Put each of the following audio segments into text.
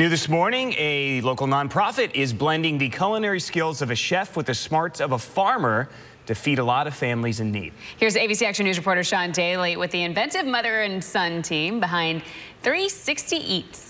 New this morning, a local nonprofit is blending the culinary skills of a chef with the smarts of a farmer to feed a lot of families in need. Here's ABC Action News reporter Sean Daly with the inventive mother and son team behind 360 Eats.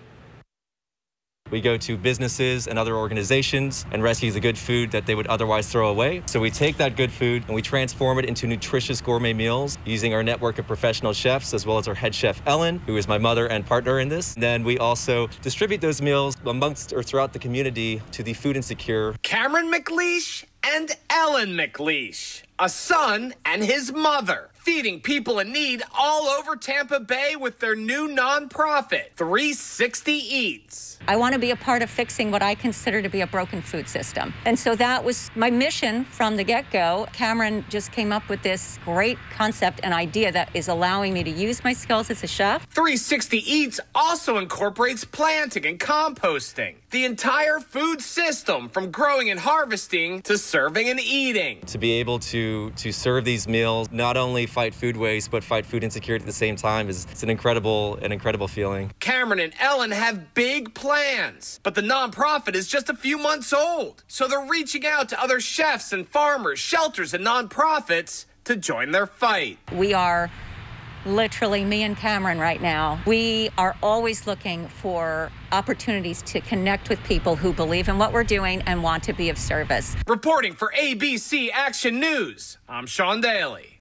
We go to businesses and other organizations and rescue the good food that they would otherwise throw away. So we take that good food and we transform it into nutritious gourmet meals using our network of professional chefs, as well as our head chef, Ellen, who is my mother and partner in this. And then we also distribute those meals amongst or throughout the community to the food insecure. Cameron McLeish and Ellen McLeish, a son and his mother, feeding people in need all over Tampa Bay with their new nonprofit, 360 Eats. I want to be a part of fixing what I consider to be a broken food system. And so that was my mission from the get-go. Cameron just came up with this great concept and idea that is allowing me to use my skills as a chef. 360 Eats also incorporates planting and composting, the entire food system from growing and harvesting to serving and eating. To be able to serve these meals, not only fight food waste, but fight food insecurity at the same time it's an incredible feeling. Cameron and Ellen have big plans, but the nonprofit is just a few months old. So they're reaching out to other chefs and farmers, shelters and nonprofits to join their fight. We are literally, me and Cameron right now, we are always looking for opportunities to connect with people who believe in what we're doing and want to be of service. Reporting for ABC Action News, I'm Sean Daly.